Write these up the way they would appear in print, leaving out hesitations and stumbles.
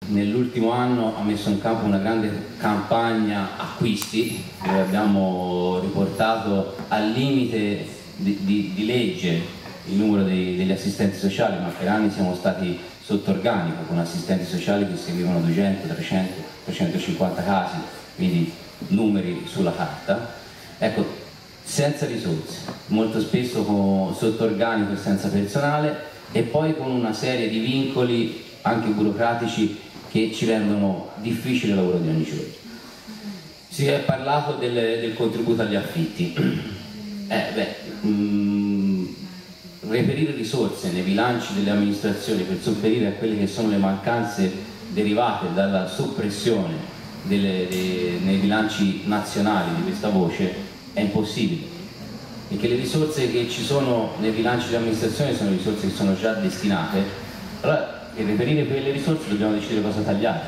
Nell'ultimo anno ha messo in campo una grande campagna acquisti, dove abbiamo riportato al limite di legge il numero degli assistenti sociali, ma per anni siamo stati sotto organico con assistenti sociali che seguivano 200, 300, 350 casi, quindi numeri sulla carta. Ecco, senza risorse, molto spesso sotto organico e senza personale, e poi con una serie di vincoli anche burocratici che ci rendono difficile il lavoro di ogni giorno. Si è parlato del contributo agli affitti. Reperire risorse nei bilanci delle amministrazioni per sopperire a quelle che sono le mancanze derivate dalla soppressione nei bilanci nazionali di questa voce è impossibile, perché le risorse che ci sono nei bilanci delle amministrazioni sono risorse che sono già destinate. Allora, per reperire quelle risorse dobbiamo decidere cosa tagliare.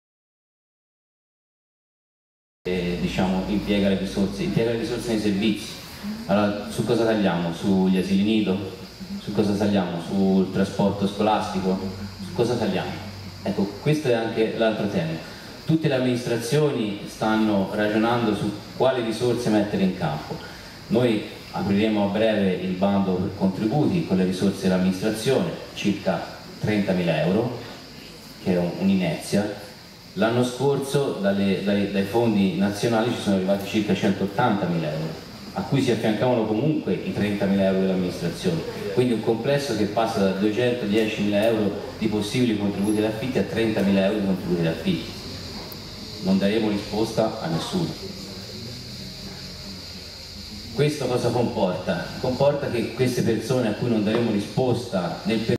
Diciamo, impiega le risorse nei servizi. Allora, su cosa tagliamo? Sugli asili nido? Su cosa tagliamo? Sul trasporto scolastico? Su cosa tagliamo? Ecco, questo è anche l'altro tema. Tutte le amministrazioni stanno ragionando su quali risorse mettere in campo. Noi apriremo a breve il bando per contributi con le risorse dell'amministrazione, circa 30.000 euro, che è un'inezia. L'anno scorso dai fondi nazionali ci sono arrivati circa 180.000 euro, a cui si affiancavano comunque i 30.000 euro dell'amministrazione, quindi un complesso che passa da 210.000 euro di possibili contributi d'affitti a 30.000 euro di contributi d'affitti. Non daremo risposta a nessuno. Questo cosa comporta? Comporta che queste persone a cui non daremo risposta nel